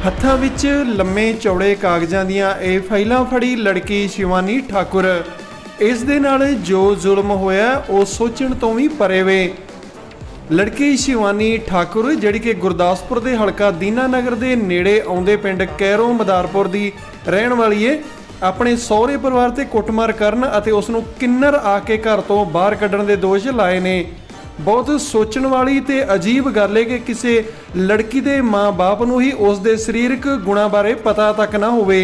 हत्थां विच लम्मे चौड़े कागजां दीयां ਇਹ ਫਾਈਲਾਂ ਫੜੀ ਲੜਕੀ शिवानी ठाकुर। इस दे नाल जो जुल्म होया ਉਹ सोचण तो भी परे वे। लड़की शिवानी ठाकुर जिहड़ी कि गुरदासपुर के हलका दीनानगर के नेड़े आउंदे पिंड कैरों मदारपुर की रहण वाली है। अपने सहुरे परिवार ते कुटमार करन अते उसनूं किन्नर आके घर तो बाहर कड्ढण दे दोष लाए ने। बहुत सोचण वाली ते अजीब गल है कि किसी लड़की के माँ बाप नूं ही उसके सरीरक गुणां बारे पता तक ना होवे।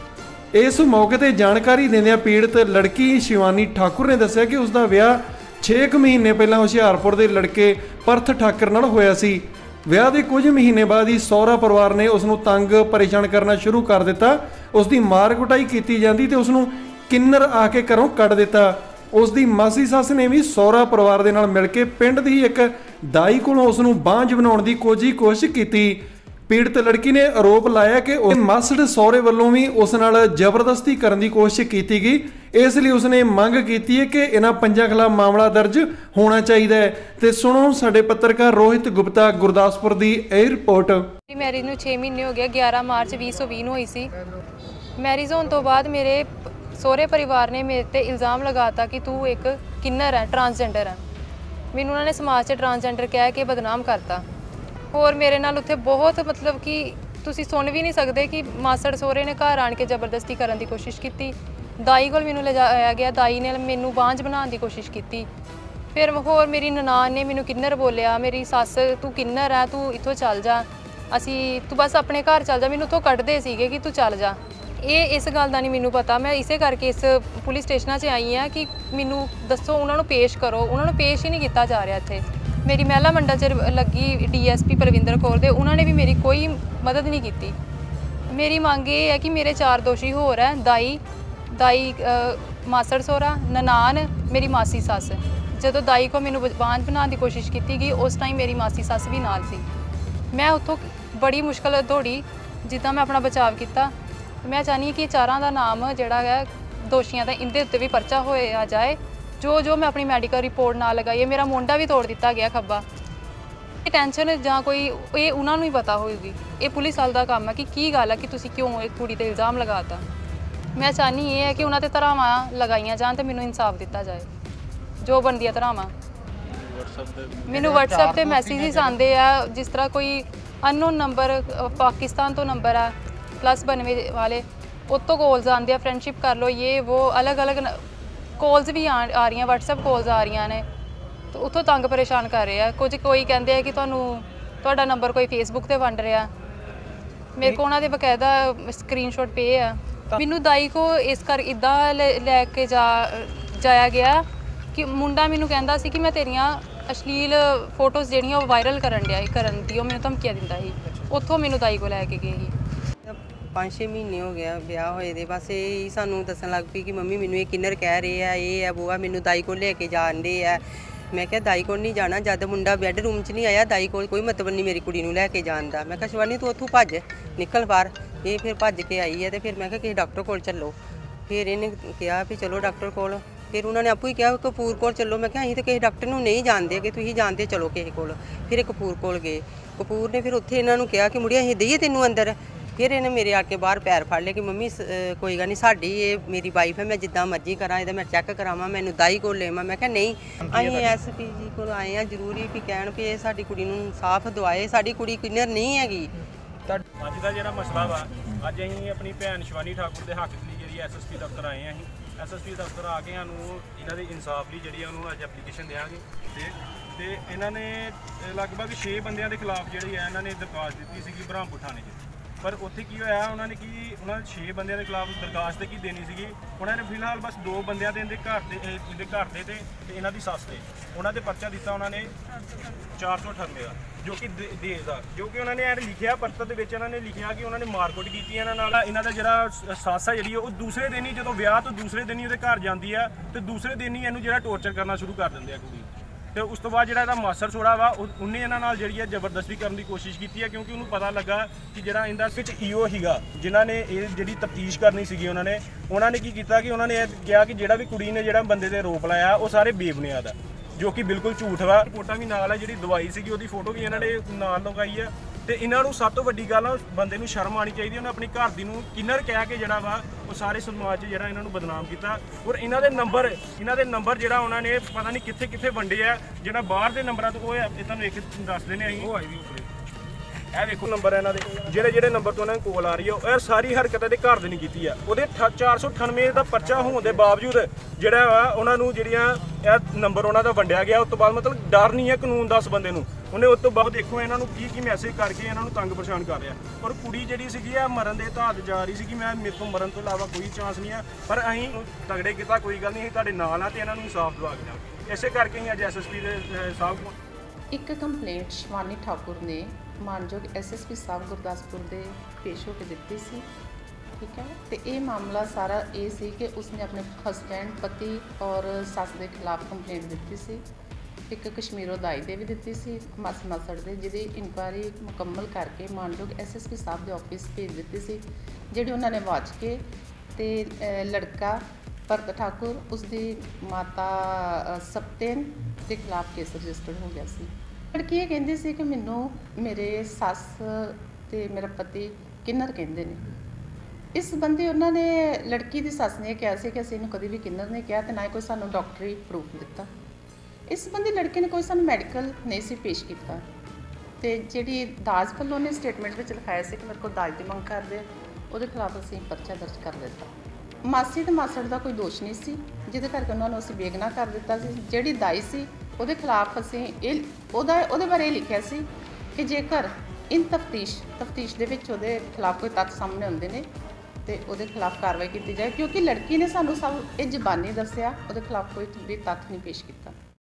इस मौके पर जानकारी देंदियां पीड़ित लड़की शिवानी ठाकुर ने दस्सिया कि उसका विआह 6 महीने पहला हुशियारपुर के लड़के परथ ठाकर नाल होया सी। विआह के कुछ महीने बाद ही सहुरा परिवार ने उसनूं तंग परेशान करना शुरू कर दिता। उसकी मार कुटाई की जाती तो उसनूं किन्नर आके घरों कढ़ दिता। उसकी मासी सस ने भी सहुरा परिवार के नाल मिल के पिंड की एक दाई कोलों उसनूं बांझ बनाउण दी कोशिश की। पीड़ित लड़की ने आरोप लाया कि मासड़ सहुरे वालों भी उस नाल जबरदस्ती करने की कोशिश की गई। इसलिए उसने मंग की है कि इन्हां पंजां खिलाफ मामला दर्ज होना चाहिए। तो सुनो साडे पत्रकार रोहित गुप्ता गुरदासपुर की यह रिपोर्ट। मैरिज नूं 6 महीने हो गए। 11 मार्च 2020 ਨੂੰ ਹੋਈ ਸੀ। मैरिज होने तो बाद मेरे सहुरे परिवार ने मेरे ते इल्ज़ाम लगाता कि तू एक किन्नर है, ट्रांसजेंडर है। मैनूं उन्होंने समाज से ट्रांसजेंडर कह के बदनाम करता। और मेरे नाल उत्थे बहुत मतलब कि तुसी सुन भी नहीं सकते कि मासड़ सहुरे ने घर आण के जबरदस्ती करने की कोशिश की। दाई कोल मैनूं ले जाया गया, दाई ने मैनूं बांझ बनाने की कोशिश की। फिर होर मेरी ननान ने मैनूं किन्नर बोलिया, मेरी सस तू किन्नर है, तू इत्थों चल जा, असी तू बस अपने घर चल जा। मैनूं उत्थों कड्ढदे सीगे कि तू चल जा। ये इस गल का नहीं मैनूं पता। मैं इसे करके इस पुलिस स्टेशन से आई हाँ कि मैनूं दसो, उन्होंने पेश करो। उन्होंने पेश ही नहीं किया जा रहा इत्थे। मेरी महिला मंडल च लगी DSP परविंदर कौर दे, उन्होंने भी मेरी कोई मदद नहीं की। मेरी मांग ये है कि मेरे 4 दोषी होर है, दाई मासड़ सहुरा, ननान, मेरी मासी सस। जदों दाई को मैनूं बांझ बनाने की कोशिश की गई उस टाइम मेरी मासी सस भी नाल सी। मैं उत्थों बड़ी मुश्किल दौड़ी जिद्दां मैं अपना बचाव किया। मैं चाहनी कि 4 का नाम जिहड़ा है दोषियों का इनके उत्ते भी परचा होया जाए। जो मैं अपनी मैडिकल रिपोर्ट ना लगाई है। मेरा मोंढा भी तोड़ दिता गया खब्बा। टेंशन जां कोई ये उन्होंने ही पता होगी। ये पुलिस वाल का काम है कि की गल है कि तुसीं क्यों एक कुड़ी ते इल्ज़ाम लगाता। मैं चाहनी ये है कि उन्होंने धरावां लगाइयां जान तो मैनूं इंसाफ दिता जाए जो बनदियां धरावां। मैनूं WhatsApp ते मैसेजिस आते हैं जिस तरह कोई अननोन नंबर पाकिस्तान तो नंबर है +92 वाले, उत्तों कॉल्स आते हैं, फ्रेंडशिप कर लो, ये वो अलग अलग कॉल्स भी आ रही हैं, WhatsApp कॉल्स आ रही ने। तो उत्थों तंग परेशान कर रहे हैं। कुछ कोई कहते हैं कि तुहाडा नंबर कोई फेसबुक ते वंड रहा। मेरे को उन्होंने बकायदा स्क्रीनशॉट पे है। मैनू दाई को इस कर इदा लैके जाया गया कि मुंडा मैनू कहता सी कि मैं तेरियां अश्लील फोटोज़ जिहड़ियां वायरल करन दी मैनू धमकियां दिंदा ही। उत्थों मैनू दाई को लैके गए ही। 5-6 महीने हो गया ब्याह होए दे। बस यही सानू दसन लग पई कि मम्मी मैनू ये किन्नर कह रहे हैं, ये है वो है, मैनू दाई को लेके जान दे है। मैं क्या दाई को नहीं जाना, जद मुंडा बैडरूम च नहीं आया दाई को कोई मतलब नहीं मेरी कुड़ी नूं लैके जान दा। मैं कहा शिवानी तू उत्थों भज निकल बाहर। ये फिर भज के आई है तो फिर मैं कहा किसी डॉक्टर कोल चलो। फिर इन्हें कहा भी चलो डॉक्टर कोल। फिर उन्होंने आपू ही कहा कपूर कोल चलो। मैं कहा असीं तो किसी डॉक्टर नूं नहीं जानते कि तुसीं जानते चलो किसी कोल। फिर कपूर कोल गए। कपूर ने फिर उत्थे इन्हां नूं कहा कि मुड़िया असीं दईए तैनूं अंदर। फिर इन्हें मेरे आके बाहर पैर फड़ लिया कि मम्मी कोई गल नहीं, साड़ी ये मेरी वाइफ है, मैं जिद्दां मर्जी करा, ये मैं चैक करावां, मैनूं दाई को लेवां। मैं कहा नहीं, असीं SP जी को आए हैं जरूरी भी कहण भी ये साडी कुड़ी नूं इंसाफ दवाए, साडी कुड़ी किन्नर नहीं हैगी। अज का जिहड़ा मसला वा, अज असीं अपनी भैन शिवानी ठाकुर के हक लई जिहड़ी SSP दफ्तर आए हैं। SSP दफ्तर आके सानूं इन्हां दे इंसाफ लई जिहड़ी उन्होंने अज एप्लीकेशन देंगे। ते इन्हां ने लगभग 6 बंदियां दे खिलाफ जिहड़ी है इन्हां ने दरखास्त दित्ती सी ब्रह्मपुर थाने 'च। पर उत्थे की होया उन्होंने 6 बंदियां के खिलाफ दरखास्त की देनी सी। उन्होंने फिलहाल बस 2 बंदियां दे इहदे घर दे ते इन्हां दी सस दे उन्होंने परचा दिता उन्होंने 498 का जो कि देश का, जो कि उन्होंने लिखिया पत्र के उन्होंने लिखिया कि उन्होंने मारकुट की इन्हां दा जिहड़ा सस है जी दूसरे दिन ही जो विआह तो दूसरे दिन ही उहदे घर जाती है तो दूसरे दिन ही इहनूं जिहड़ा टॉर्चर करना शुरू कर दिंदे आ कुड़ी। तो उस तो बाद जिहड़ा मासड़ सोड़ा वा उन्हें इन्हां नाल जिहड़ी है जबरदस्ती करने की कोशिश की है क्योंकि उन्होंने पता लगा कि जिहड़ा इहदा विच EO हीगा जिन्हां ने ये जिहड़ी तफ्तीश करनी सी उन्होंने की किया कि उन्होंने कहा कि जिहड़ा भी कुड़ी ने जिहड़ा बंदे ते आरोप लाया वो सारे बेबुनियाद है जो कि बिल्कुल झूठ वा। रिपोर्टां भी नाल है, जिहड़ी दवाई सी उहदी फोटो भी इन्हां ने नाल लगाई है। ਤੇ ਇਹਨਾਂ ਨੂੰ ਸਭ ਤੋਂ ਵੱਡੀ ਗੱਲ ਆ ਬੰਦੇ ਨੂੰ ਸ਼ਰਮ ਆਣੀ ਚਾਹੀਦੀ, ਉਹਨੇ ਆਪਣੀ ਘਰ ਦੀ ਨੂੰ ਕਿੰਨਰ ਕਹਿ ਕੇ ਜਿਹੜਾ ਵਾ ਉਹ ਸਾਰੇ ਸਮਾਜ 'ਚ ਜਿਹੜਾ ਇਹਨਾਂ ਨੂੰ ਬਦਨਾਮ ਕੀਤਾ। ਔਰ ਇਹਨਾਂ ਦੇ ਨੰਬਰ ਜਿਹੜਾ ਉਹਨਾਂ ਨੇ ਪਤਾ ਨਹੀਂ ਕਿੱਥੇ ਕਿੱਥੇ ਵੰਡੇ ਆ, ਜਿਹੜਾ ਬਾਹਰ ਦੇ ਨੰਬਰਾਂ ਤੋਂ ਉਹ ਤੁਹਾਨੂੰ ਇੱਕ ਦੱਸ ਦਿੰਦੇ ਅਸੀਂ। ਉਹ ਆਈ ਵੀ ਉੱਪਰ ਇਹ ਵੇਖੋ ਨੰਬਰ ਇਹਨਾਂ ਦੇ, ਜਿਹੜੇ ਨੰਬਰ ਤੋਂ ਉਹਨਾਂ ਨੂੰ ਕੋਲ ਆ ਰਹੀ ਹੈ, ਇਹ ਸਾਰੀ ਹਰਕਤ ਇਹਦੇ ਘਰ ਦੇ ਨਹੀਂ ਕੀਤੀ ਆ। ਉਹਦੇ 498 ਦਾ ਪਰਚਾ ਹੋਣ ਦੇ ਬਾਵਜੂਦ ਜਿਹੜਾ ਵਾ ਉਹਨਾਂ ਨੂੰ ਜਿਹੜੀਆਂ ਇਹ ਨੰਬਰ ਉਹਨਾਂ ਦਾ ਵੰਡਿਆ ਗਿਆ। ਉਸ ਤੋਂ ਬਾਅਦ ਮਤਲਬ ਡਰ ਨਹੀਂ ਹੈ ਕਾਨੂੰਨ ਦਾ ਉਸ ਬੰਦੇ ਨੂੰ। ਉਹਨੇ ਉਸ ਤੋਂ ਬਾਅਦ ਦੇਖੋ ਇਹਨਾਂ ਨੂੰ ਕੀ ਮੈਸੇਜ ਕਰਕੇ ਇਹਨਾਂ ਨੂੰ ਤੰਗ ਪਰੇਸ਼ਾਨ ਕਰ ਰਿਹਾ। ਪਰ ਕੁੜੀ ਜਿਹੜੀ ਸੀਗੀ ਆ ਮਰਨ ਦੇ ਧਾਤ ਜਾ ਰਹੀ ਸੀਗੀ, ਮੈਂ ਮੇਰੇ ਤੋਂ ਮਰਨ ਤੋਂ ਇਲਾਵਾ ਕੋਈ ਚਾਂਸ ਨਹੀਂ ਆ। ਪਰ ਅਸੀਂ ਤਗੜੇ ਕੀਤਾ, ਕੋਈ ਗੱਲ ਨਹੀਂ, ਅਸੀਂ ਤੁਹਾਡੇ ਨਾਲ ਆ ਤੇ ਇਹਨਾਂ ਨੂੰ ਇਨਸਾਫ ਦਿਵਾ ਕੇ ਜਾਵਾਂਗੇ। ਇਸੇ ਕਰਕੇ ਅਸੀਂ ਅੱਜ ਐਸਐਸਪੀ ਦੇ ਸਾਹਿਬ ਕੋਲ ਇੱਕ ਕੰਪਲੇਂਟ ਸ਼ਿਵਾਨੀ ਠਾਕੁਰ ਨੇ ਮਾਨਯੋਗ ਐਸਐਸਪੀ ਸਾਹਿਬ ਗੁਰਦਾਸਪੁਰ ਦੇ ਪੇਸ਼ ਹੋ ਕੇ ਦਿੱਤੀ ਸੀ, ਠੀਕ ਹੈ। ਤੇ ਇਹ ਮਾਮਲਾ ਸਾਰਾ ਇਹ ਸੀ ਕਿ ਉਸਨੇ ਆਪਣੇ ਹਸਬੈਂਡ, ਪਤੀ ਔਰ ਸੱਸ ਦੇ ਖਿਲਾਫ ਕੰਪਲੇਂਟ ਦਿੱਤੀ ਸੀ। ਇੱਕ ਕਸ਼ਮੀਰੋਂ ਦਾਈ ਦੇ ਵੀ ਦਿੱਤੀ ਸੀ, ਮਾਸੀ ਮਾਸੜ ਦੇ, ਜਿਹਦੀ ਇਨਕੁਆਇਰੀ ਮੁਕੰਮਲ ਕਰਕੇ ਮਾਨਯੋਗ ਐਸਐਸਪੀ ਸਾਹਿਬ ਦੇ ਆਫਿਸ ਭੇਜ ਦਿੱਤੀ ਸੀ, ਜਿਹੜੀ ਉਹਨਾਂ ਨੇ ਵਾਚ ਕੇ ਤੇ ਲੜਕਾ ਭਰਤ ਠਾਕੁਰ, ਉਸਦੀ ਮਾਤਾ ਸਪਤੇਨ ਦੇ ਖਿਲਾਫ ਕੇਸ ਰਜਿਸਟਰਡ ਹੋ ਗਿਆ ਸੀ। ਲੜਕੀ ਇਹ ਕਹਿੰਦੀ ਸੀ ਕਿ ਮੈਨੂੰ ਮੇਰੇ ਸੱਸ ਤੇ ਮੇਰਾ ਪਤੀ ਕਿੰਨਰ ਕਹਿੰਦੇ ਨੇ। ਇਸ ਸੰਬੰਧੀ ਉਹਨਾਂ ਨੇ, ਲੜਕੀ ਦੀ ਸੱਸ ਨੇ ਕਿਹਾ ਸੀ ਕਿ ਅਸੀਂ ਇਹਨੂੰ ਕਦੇ ਵੀ ਕਿੰਨਰ ਨਹੀਂ ਕਿਹਾ ਤੇ ਨਾ ਹੀ ਕੋਈ ਸਾਨੂੰ ਡਾਕਟਰੀ ਪ੍ਰੂਫ ਦਿੱਤਾ। ਇਸ ਸੰਬੰਧੀ ਲੜਕੇ ਨੇ ਕੋਈ ਸਾਨੂੰ ਮੈਡੀਕਲ ਨਹੀਂ ਸੀ ਪੇਸ਼ ਕੀਤਾ। ਤੇ ਜਿਹੜੀ ਦਾਜ ਵੱਲੋਂ ਨੇ ਸਟੇਟਮੈਂਟ ਵਿੱਚ ਲਿਖਾਇਆ ਸੀ ਕਿ ਮੇਰੇ ਕੋਲ ਦਾਜ ਦੀ ਮੰਗ ਕਰਦੇ, ਉਹਦੇ ਖਿਲਾਫ ਅਸੀਂ ਪਰਚਾ ਦਰਜ ਕਰ ਦਿੱਤਾ। ਮਾਸੀ ਤੇ ਮਾਸੜ ਦਾ ਕੋਈ ਦੋਸ਼ ਨਹੀਂ ਸੀ, ਜਿਹਦੇ ਕਰਕੇ ਉਹਨਾਂ ਨੂੰ ਅਸੀਂ ਬੇਗੁਨਾਹ ਕਰ ਦਿੱਤਾ ਸੀ। ਜਿਹੜੀ ਦਾਈ ਸੀ ਉਹਦੇ ਖਿਲਾਫ ਅਸੀਂ ਉਹਦੇ ਬਾਰੇ ਇਹ ਲਿਖਿਆ ਸੀ ਕਿ ਜੇਕਰ ਤਫਤੀਸ਼ ਦੇ ਵਿੱਚ ਉਹਦੇ ਖਿਲਾਫ ਕੋਈ ਤੱਥ ਸਾਹਮਣੇ ਆਉਂਦੇ ਨੇ ਤੇ ਉਹਦੇ ਖਿਲਾਫ ਕਾਰਵਾਈ ਕੀਤੀ ਜਾਏ, ਕਿਉਂਕਿ ਲੜਕੀ ਨੇ ਸਾਨੂੰ ਸਭ ਇਹ ਜ਼ਬਾਨੀ ਦੱਸਿਆ, ਉਹਦੇ ਖਿਲਾਫ ਕੋਈ ਵੀ ਤੱਥ ਨਹੀਂ ਪੇਸ਼ ਕੀਤਾ।